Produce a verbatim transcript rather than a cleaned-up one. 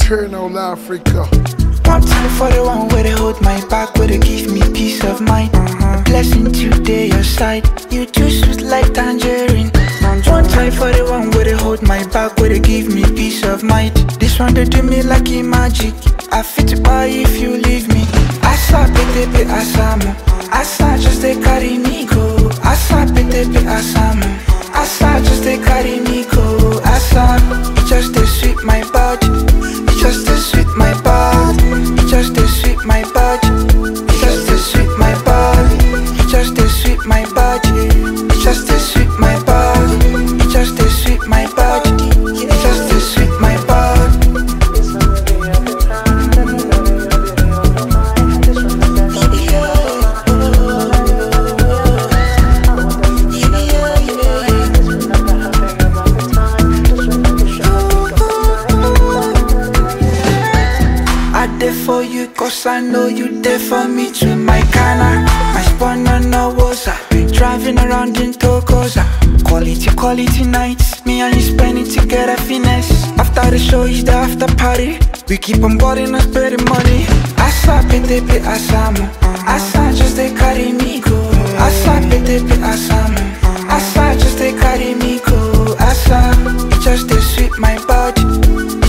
Eternal Africa. One time for the one where they hold my back, where they give me peace of mind. uh-huh. Blessing today your side, you too sweet like tangerine. One time for the one where they hold my back, where they give me peace of mind. This one they do me like a magic, I fit to buy if you leave me. Asa petepe asamo, asa just they carry me go. Asa petepe asamo, asa just they carry me go. Asa, it just they sweet my body, it just they sweet my body, it just they sweet my body, it just they sweet my body, it just they sweet my body, it just they sweet my body, it just they sweet my body, it just they sweet my body. There for you, cause I know you there for me too, my Ghana. My spawn on no was been driving around in Tokoza. Quality, quality nights, me and you spend it together, finesse. After the show is the after party, we keep on boarding and spending money. Asa petepe asamo, asa just they carry me go. Asa petepe asamo, asa just they carry me go. Asa, it just they sweet my body,